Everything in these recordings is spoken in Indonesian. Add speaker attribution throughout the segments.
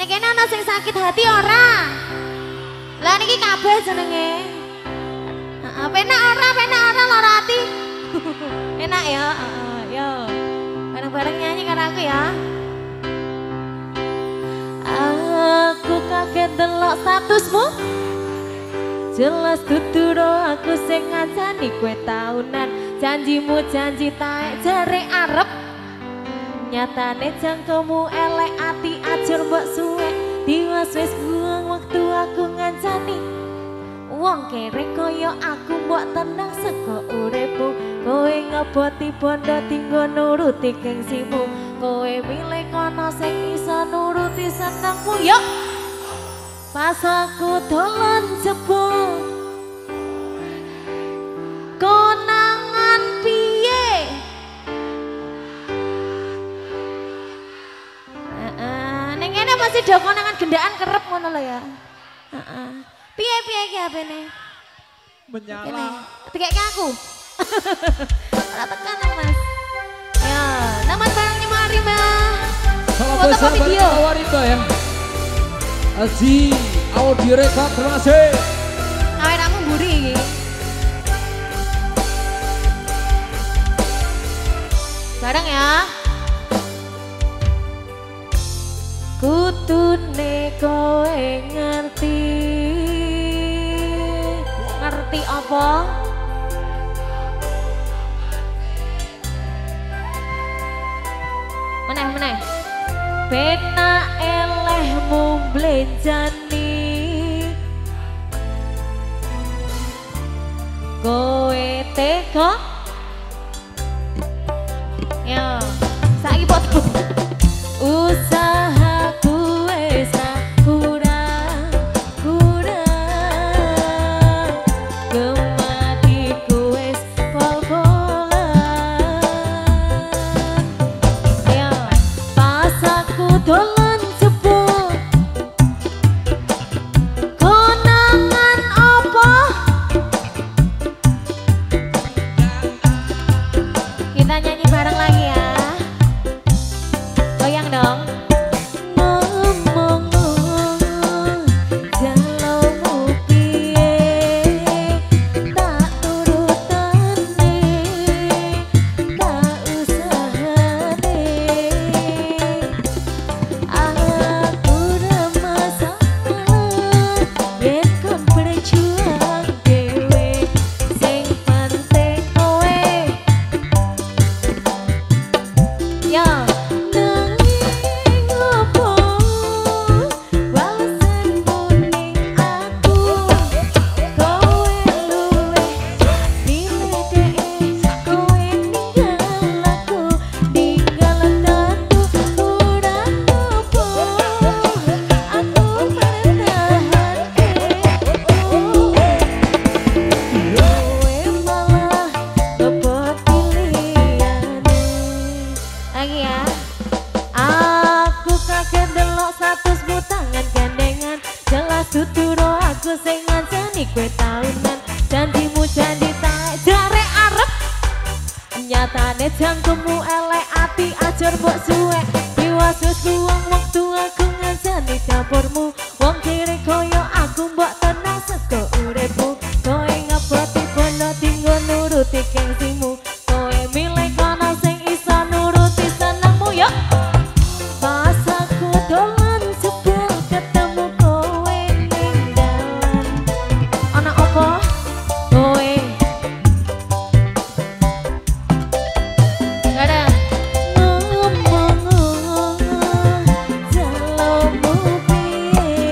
Speaker 1: Nek kene ana sing sakit hati ora? Lah niki kabeh jenenge. Heeh, penak ora lara ati. Enak ya, yo. Bareng-bareng nyanyi karo aku ya. Aku kaget delok statusmu. Jelas tuturo aku sing ngancani kowe taunan. Janjimu janji taek jare arep. Nyatane jangkemu elek ati ajur mbok suwek. Diwas-wis buang waktu aku ngancani. Wong kere koyo aku mbok tenang saka uripku. Kowe ngeboti bondo tinggo nuruti gengsimu. Kowe milih kono sing iso nuruti senengmu. Yuk pas aku dolan jebul konangan piye? Ning ngene masih do konangan gendaan kerep ngono lho ya. Piye iki apene?
Speaker 2: Menyala.
Speaker 1: Dikek aku. Ora tekan Mas. Ya, nama barangnya Marima.
Speaker 2: Salam
Speaker 1: Foto
Speaker 2: besar bagi
Speaker 1: video.
Speaker 2: Tawarika ya. Aji, audio rekod terima kasih.
Speaker 1: Awet aku mburi iki. Bareng ya. Kutune kowe ngerti. Ngerti apa? Meneh. Pena elehmu blenjani. Kowe teko. Ya, saiki foto. Usahaku wis kurang gematiku wis pol-polan. Ya, pas aku dolan jebul konangan apa? Kita nyanyi bareng lagi ya. Goyang dong. Ngomong jalomu piye tak turutane tak usahane. Aku remasalah yen kon berjuang dhewe sing penting kowe. Ya lagi ya. Aku kaget delok statusmu tangan gandengan. Jelas tuturo aku sing ngancani kowe taunan. Janjimu janji taek jare arep. Nyatane jangkemu elek ati ajur mbok suwek. Diwasus buang waktu aku ngancani dapurmu. Wong kiri koyo aku mbok tenang sego uripmu. Kowe ngeboti bondo tinggo nuruti gengsimu. Kowe milih kono sing iso nuruti senengmu. Yuk pas aku dolan jebul ketemu kowe ning dalan. Ana apa? Kowe ada ngomong jalomu piye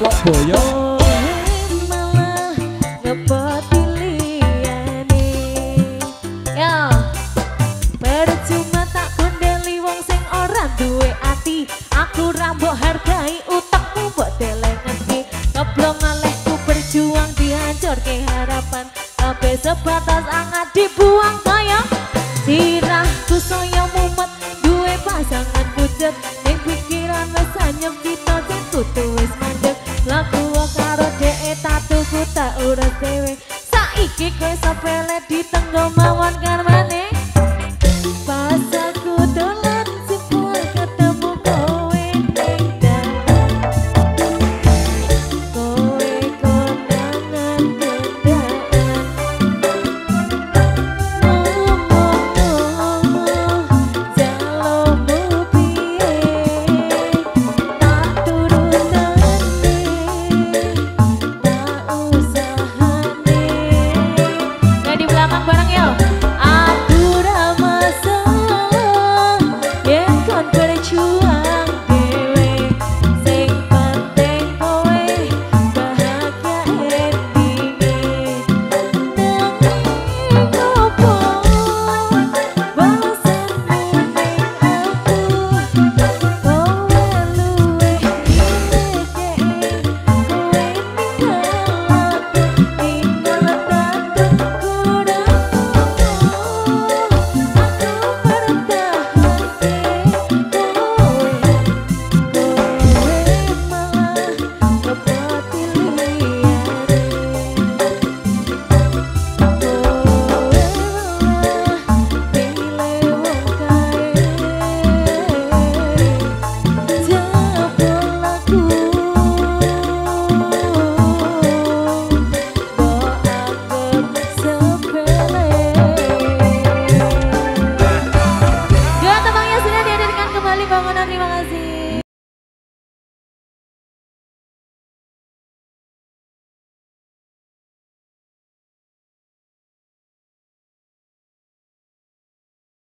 Speaker 2: kok boyo.
Speaker 1: Malah ngepoti liyane. Yo, percuma tak gondeli wong sing ora duwe ati. Aku ra mbok hargai utekmu mbok deleng ngerti. Keblong alehku berjuang dihancurke harapan. Kabeh sebatas angat dibuang kaya sirahku saya mumet duwe pasangan pucet ning pikiran wis anyep cita sing kudu wis mandeg laku karo dhek tatuku tak urus dhewe saiki kowe sepele ditenggo mawon karmane pas aku dolan sipur ketemu kowe ning dalan kowe kondangan kendaan Terima kasih.